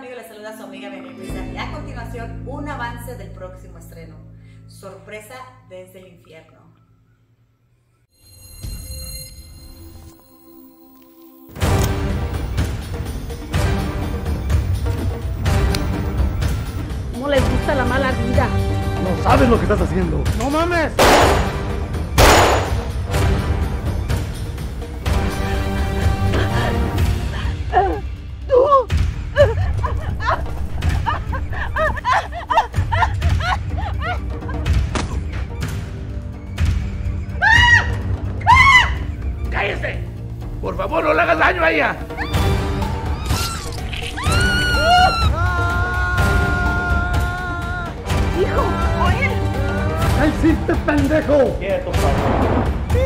amigos? Les saluda su amiga María Luisa. Y a continuación, un avance del próximo estreno. Sorpresa desde el infierno. ¿Cómo les gusta la mala vida? No sabes lo que estás haciendo. ¡No mames! ¡Cállese! Por favor, no le hagas daño a ella. ¡Hijo! ¡Oye! ¿Qué hiciste, pendejo? Quieto, papá.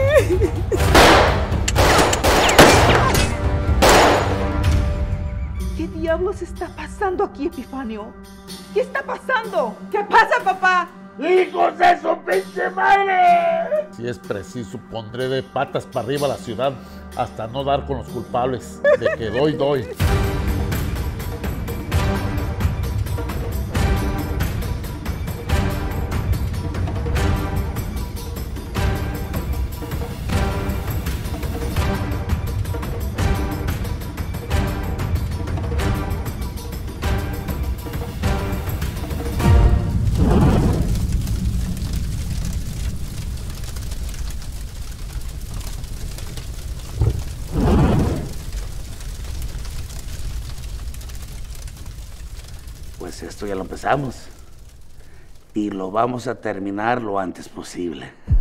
¿Qué diablos está pasando aquí, Epifanio? ¿Qué está pasando? ¿Qué pasa, papá? ¡Hijos de su pinche madre! Si es preciso, pondré de patas para arriba la ciudad hasta no dar con los culpables. De que doy. Pues esto ya lo empezamos y lo vamos a terminar lo antes posible.